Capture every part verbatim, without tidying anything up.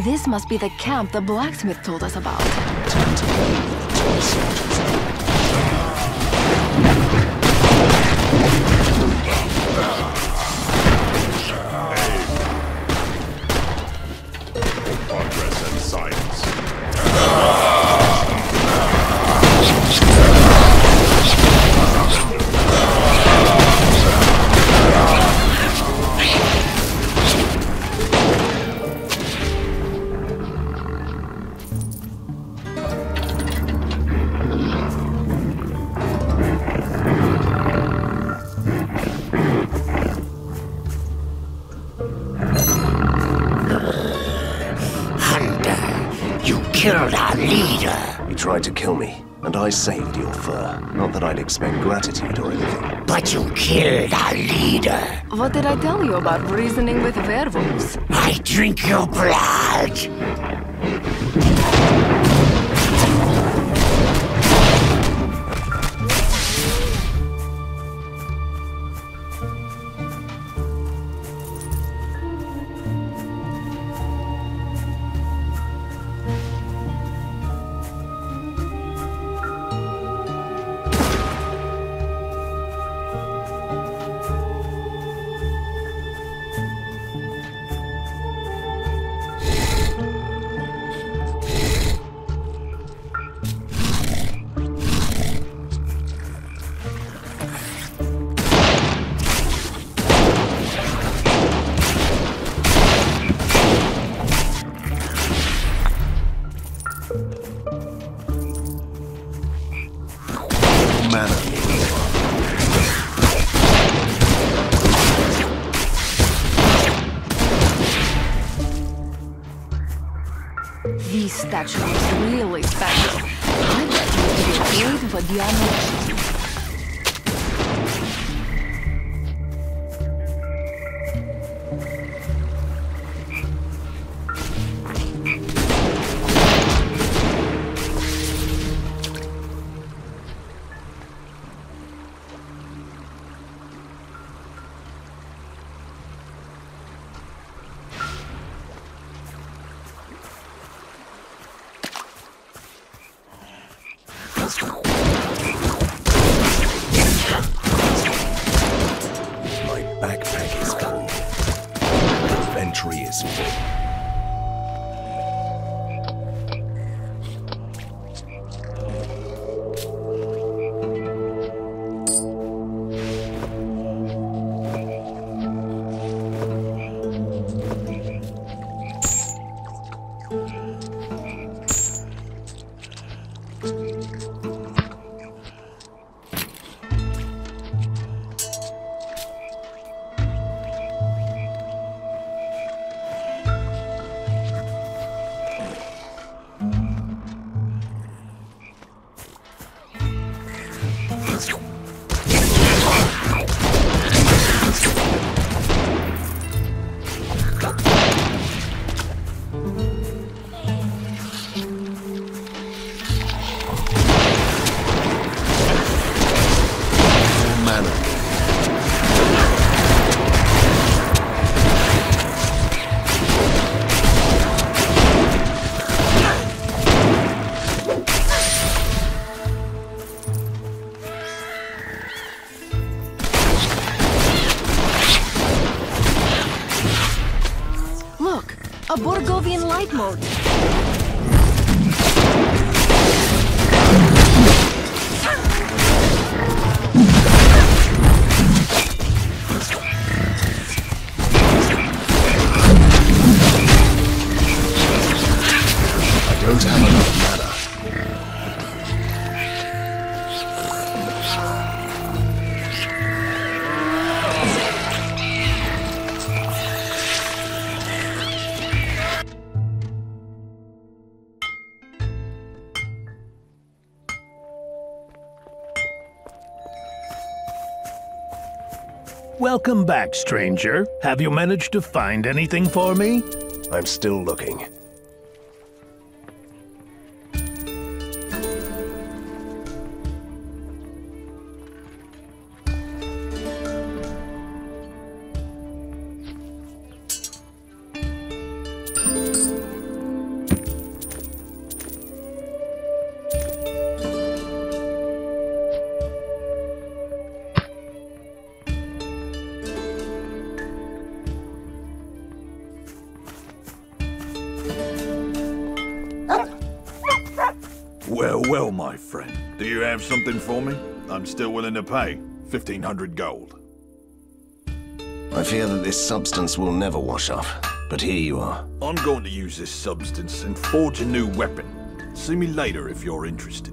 This must be the camp the blacksmith told us about. Time to leave the toy soldiers. Progress and science. Killed our leader. You tried to kill me, and I saved your fur. Not that I'd expect gratitude or anything. But you killed our leader. What did I tell you about reasoning with werewolves? I drink your blood. These statues are really special. I bet you could be great Vadiano. My backpack is full. Inventory is full. A Borgovian light mode. I don't have enough mana. Welcome back, stranger. Have you managed to find anything for me? I'm still looking. Well, well, my friend. Do you have something for me? I'm still willing to pay. fifteen hundred gold. I fear that this substance will never wash off, but here you are. I'm going to use this substance and forge a new weapon. See me later if you're interested.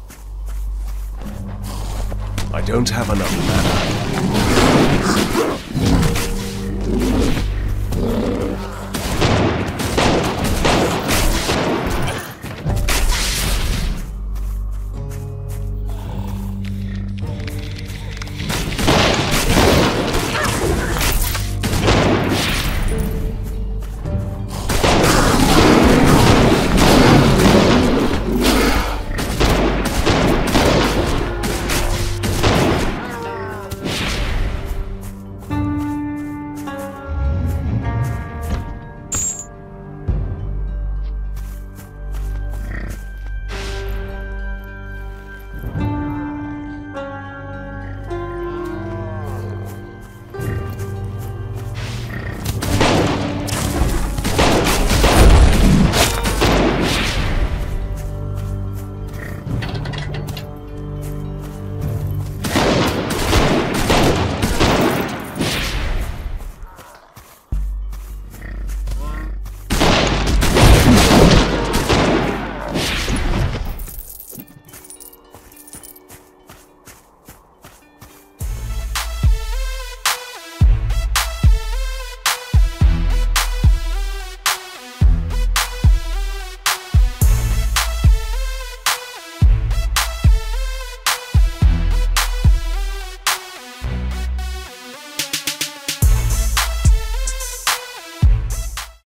I don't have enough mana.